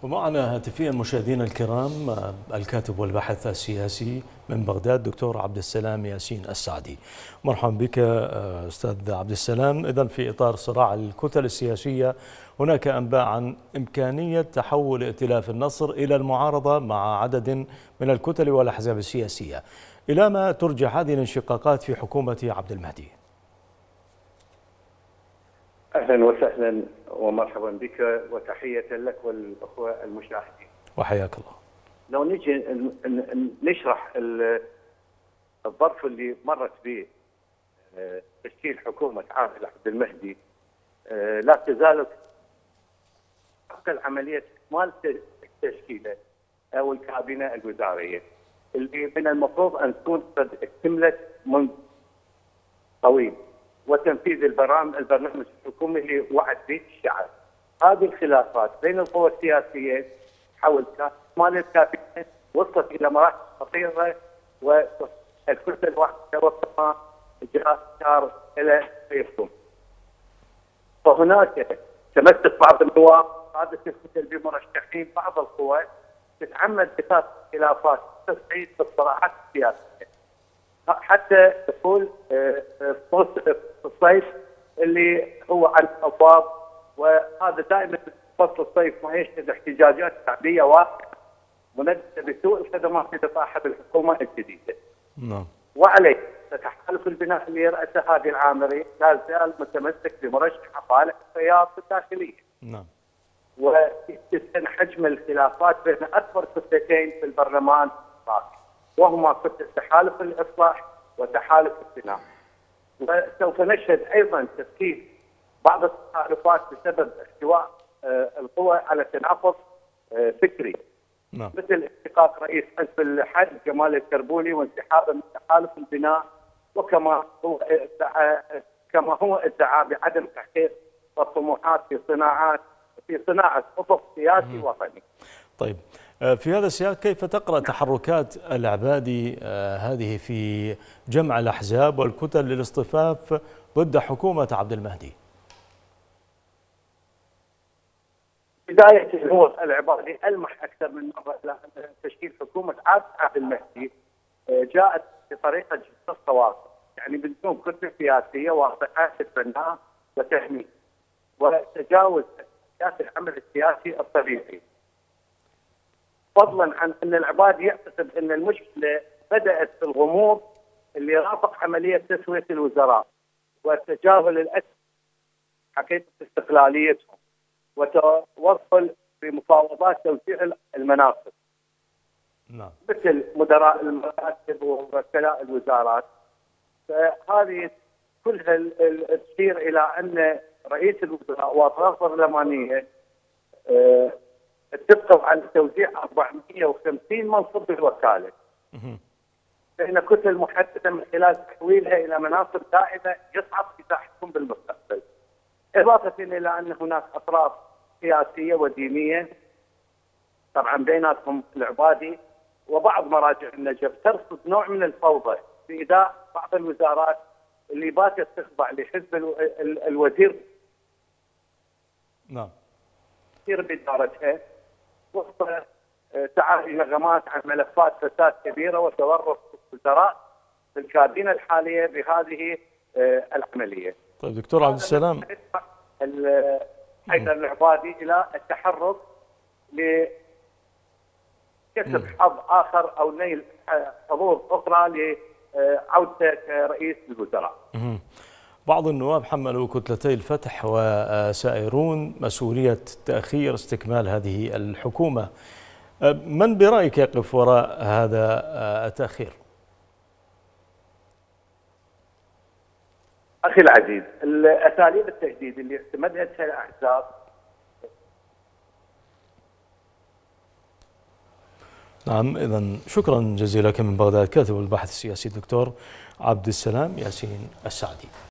ومعنا هاتفيا مشاهدينا الكرام الكاتب والباحث السياسي من بغداد دكتور عبد السلام ياسين السعدي. مرحبا بك أستاذ عبد السلام. إذن في إطار صراع الكتل السياسية هناك أنباء عن إمكانية تحول ائتلاف النصر إلى المعارضة مع عدد من الكتل والأحزاب السياسية. إلى ما ترجع هذه الانشقاقات في حكومة عبد المهدي؟ أهلا وسهلا ومرحبا بك وتحية لك والأخوة المشاهدين. وحياك الله. لو نجي نشرح الظرف اللي مرت به تشكيل حكومة عادل عبد المهدي، لا تزال حتى العملية إكمال التشكيلة أو الكابينة الوزارية اللي من المفروض أن تكون قد اكتملت منذ طويل، وتنفيذ البرنامج الحكومي اللي وعد به الشعب. هذه الخلافات بين القوى السياسيه حول اكمال الكابينه وصلت الى مراحل خطيره، والكتله الواحده وكما جاء اشار الى سيفهم. فهناك تمسك بعض النواب قاده الكتل بمرشحين بعض القوى تتعمد اثاره خلافات تصعيد في الصراعات السياسيه حتى دخول الصيف اللي هو عن الابواب، وهذا دائما فصل الصيف ما يشهد احتجاجات شعبيه واقعه مندده بسوء الخدمات اللي صاحب الحكومه الجديده. نعم. وعليه تحالف البناء اللي يرأسه هادي العامري لا زال متمسك بمرشح صالح التيار الداخليه. نعم. ويتسن حجم الخلافات بين اكبر كتلتين في البرلمان الراقي، وهما كتله تحالف الاصلاح وتحالف البناء. وسوف نشهد ايضا تفكيك بعض التحالفات بسبب احتواء القوى على تنافس فكري. نعم. مثل انشقاق رئيس حزب الحج جمال الكربولي وانسحابه من تحالف البناء، وكما هو ادعى بعدم تحقيق الطموحات في صناعه افق سياسي وطني. طيب، في هذا السياق كيف تقرأ تحركات العبادي هذه في جمع الأحزاب والكتل للاصطفاف ضد حكومة عبد المهدي؟ بداية هو العبادي ألمح أكثر من مرة إلى أن تشكيل حكومة عبد المهدي جاءت بطريقة جد التواصل، يعني بدون كتلة سياسية واضحة تتبناها وتحميه وتجاوز سياسة العمل السياسي الطبيعي. فضلا عن ان العبادي يعتقد ان المشكله بدات في الغموض اللي رافق عمليه تسويه الوزراء وتجاهل الاسس حقيقه استقلاليتهم وتوصل بمفاوضات توزيع المناصب. نعم. مثل مدراء المكاتب ووكلاء الوزارات. فهذه كلها تشير الى ان رئيس الوزراء واطراف برلمانيه اتفقوا على توزيع 450 منصب بالوكاله بين كتل محدده من خلال تحويلها الى مناصب دائمه يصعب فتحهم بالمستقبل. اضافه الى ان هناك اطراف سياسيه ودينيه طبعا بيناتهم العبادي وبعض مراجع النجف ترصد نوع من الفوضى في اداء بعض الوزارات اللي باتت تخضع لحزب الوزير. نعم. بادارتها وسط تعالي نغمات عن ملفات فساد كبيره وتورط الوزراء في الكابينه الحاليه بهذه العمليه. طيب دكتور عبد السلام، حيدر العبادي الى التحرك لكسب حظ اخر او نيل حظوظ اخرى لعودته كرئيس الوزراء. بعض النواب حملوا كتلتي الفتح وسائرون مسؤولية تأخير استكمال هذه الحكومة. من برأيك يقف وراء هذا التأخير؟ أخي العزيز، الأساليب التجديد اللي اعتمدتها الأحزاب. نعم، إذن شكرا جزيلا لك من بغداد كاتب الباحث السياسي الدكتور عبد السلام ياسين السعدي.